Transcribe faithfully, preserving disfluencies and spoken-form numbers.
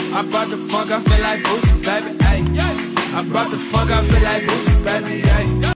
I brought the funk, I feel like Boosie, baby, ayy. I brought the funk, I feel like Boosie, baby, ayy.